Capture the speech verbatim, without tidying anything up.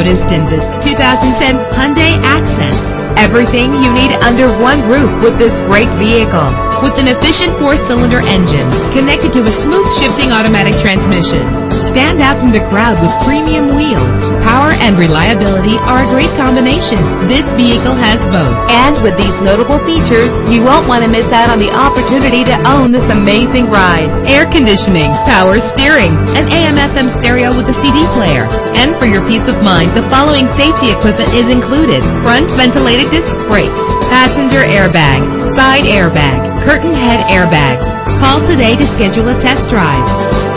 noticed in this two thousand ten Hyundai Accent. Everything you need under one roof with this great vehicle. With an efficient four-cylinder engine connected to a smooth shifting automatic transmission. Stand out from the crowd with premium wheels. Power and reliability are a great combination. This vehicle has both. And with these notable features, you won't want to miss out on the opportunity to own this amazing ride. Air conditioning, power steering, an A M F M stereo with a C D player. And for your peace of mind, the following safety equipment is included. Front ventilated disc brakes, passenger airbag, side airbag, curtain head airbags. Call today to schedule a test drive.